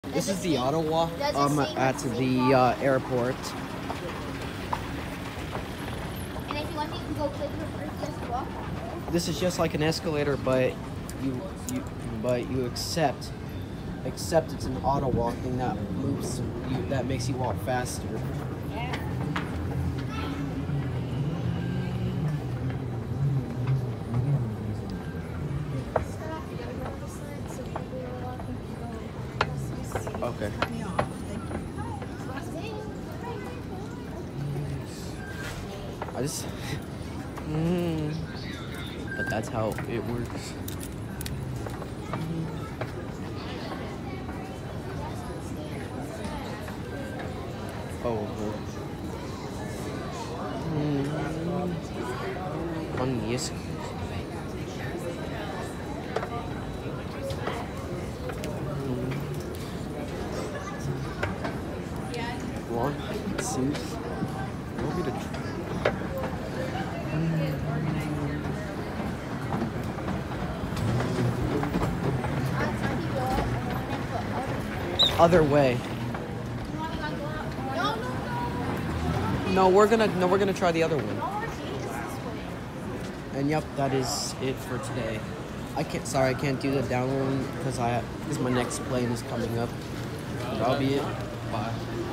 This is the auto walk at the airport. And if you want, you can go click reverse, just walk. This is just like an escalator, but you accept it's an auto walking that moves you, that makes you walk faster. Yeah. Okay. I just but that's how it works. Oh. On the escalator. Long suit. I want me to other way. No, we're gonna try the other one. And yep, that is it for today. I can't do the download because my next plane is coming up. That'll be it. Bye.